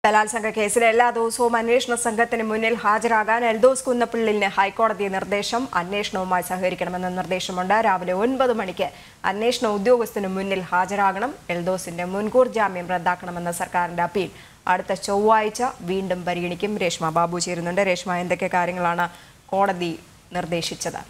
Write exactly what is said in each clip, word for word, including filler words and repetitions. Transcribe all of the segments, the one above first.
ബലാത്സംഗ കേസിൽ എല്ലാ ദിവസവും അന്വേഷണ സംഘത്തിന് മുന്നിൽ ഹാജരാകാൻ എൽദോസ് കുന്നപ്പിള്ളിലിന് ഹൈക്കോടതി നിർദ്ദേശം. അന്വേഷണവുമായി സഹകരിക്കണമെന്ന നിർദ്ദേശമുണ്ട്. രാവിലെ ഒൻപത് മണിക്ക് അന്വേഷണ ഉദ്യോഗസ്ഥന് മുന്നിൽ ഹാജരാകണം. എൽദോസിന്റെ മുൻകൂർ ജാമ്യം റദ്ദാക്കണമെന്ന സർക്കാരിന്റെ അപ്പീൽ അടുത്ത ചൊവ്വാഴ്ച വീണ്ടും പരിഗണിക്കും. രേഷ്മ ബാബു ചേരുന്നുണ്ട്. രേഷ്മ, എന്തൊക്കെ കാര്യങ്ങളാണ് കോടതി നിർദ്ദേശിച്ചത്?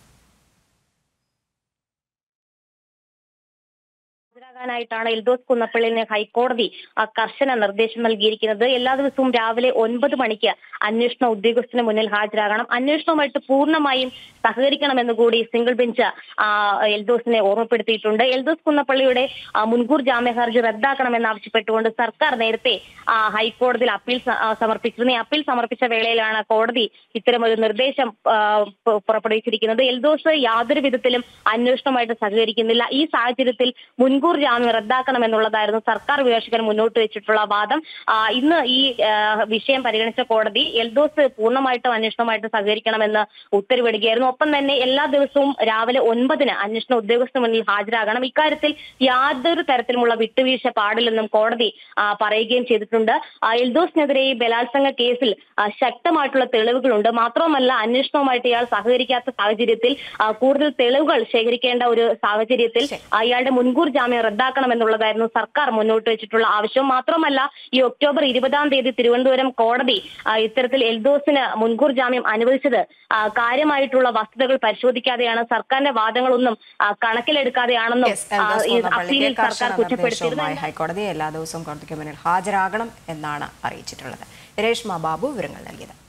ായിട്ടാണ് എൽദോസ് കുന്നപ്പിള്ളിലിന് ഹൈക്കോടതി കർശന നിർദ്ദേശം നൽകിയിരിക്കുന്നത്. എല്ലാ ദിവസവും രാവിലെ ഒൻപത് മണിക്ക് അന്വേഷണ ഉദ്യോഗസ്ഥന് മുന്നിൽ ഹാജരാകണം. അന്വേഷണവുമായിട്ട് പൂർണ്ണമായും സഹകരിക്കണമെന്ന് കൂടി സിംഗിൾ ബെഞ്ച് എൽദോസിനെ ഓർമ്മപ്പെടുത്തിയിട്ടുണ്ട്. എൽദോസ് കുന്നപ്പള്ളിയുടെ മുൻകൂർ ജാമ്യ ഹർജി റദ്ദാക്കണമെന്നാവശ്യപ്പെട്ടുകൊണ്ട് സർക്കാർ നേരത്തെ ഹൈക്കോടതിയിൽ അപ്പീൽ സമർപ്പിച്ചിരുന്നു. ഈ അപ്പീൽ സമർപ്പിച്ച വേളയിലാണ് കോടതി ഇത്തരമൊരു നിർദ്ദേശം പുറപ്പെടുവിച്ചിരിക്കുന്നത്. എൽദോസ് യാതൊരു വിധത്തിലും അന്വേഷണവുമായിട്ട് സഹകരിക്കുന്നില്ല. ഈ സാഹചര്യത്തിൽ മുൻകൂർ ജാമ്യം റദ്ദാക്കണമെന്നുള്ളതായിരുന്നു സർക്കാർ വിമർശകൻ മുന്നോട്ട് വെച്ചിട്ടുള്ള വാദം. ഇന്ന് ഈ വിഷയം പരിഗണിച്ച കോടതി എൽദോസ് പൂർണ്ണമായിട്ടും അന്വേഷണവുമായിട്ട് സഹകരിക്കണമെന്ന് ഉത്തരവിടുകയായിരുന്നു. ഒപ്പം തന്നെ എല്ലാ ദിവസവും രാവിലെ ഒൻപതിന് അന്വേഷണ ഉദ്യോഗസ്ഥന് മുന്നിൽ ഹാജരാകണം. ഇക്കാര്യത്തിൽ യാതൊരു തരത്തിലുമുള്ള വിട്ടുവീഴ്ച പാടില്ലെന്നും കോടതി പറയുകയും ചെയ്തിട്ടുണ്ട്. എൽദോസിനെതിരെ ഈ ബലാത്സംഗ കേസിൽ ശക്തമായിട്ടുള്ള തെളിവുകളുണ്ട്. മാത്രവുമല്ല, അന്വേഷണവുമായിട്ട് ഇയാൾ സഹകരിക്കാത്ത സാഹചര്യത്തിൽ കൂടുതൽ തെളിവുകൾ ശേഖരിക്കേണ്ട ഒരു സാഹചര്യത്തിൽ ഇയാളുടെ മുൻകൂർ ജാമ്യം റദ്ദാക്കണമെന്നുള്ളതായിരുന്നു സർക്കാർ മുന്നോട്ട് വെച്ചിട്ടുള്ള ആവശ്യം. മാത്രമല്ല, ഈ ഒക്ടോബർ ഇരുപതാം തീയതി തിരുവനന്തപുരം കോടതി ഇത്തരത്തിൽ എൽദോസിന് മുൻകൂർ ജാമ്യം അനുവദിച്ചത് കാര്യമായിട്ടുള്ള വസ്തുതകൾ പരിശോധിക്കാതെയാണ്, സർക്കാരിന്റെ വാദങ്ങളൊന്നും കണക്കിലെടുക്കാതെയാണെന്നും അപ്പീലിൽ സർക്കാർ കുറ്റപ്പെടുത്തിയിരുന്നു. ഹൈക്കോടതി എല്ലാ ദിവസവും കോടതിക്ക് മുന്നിൽ ഹാജരാകണം എന്നാണ് അറിയിച്ചിട്ടുള്ളത്. രേഷ്മ ബാബു വിവരങ്ങൾ നൽകിയത്.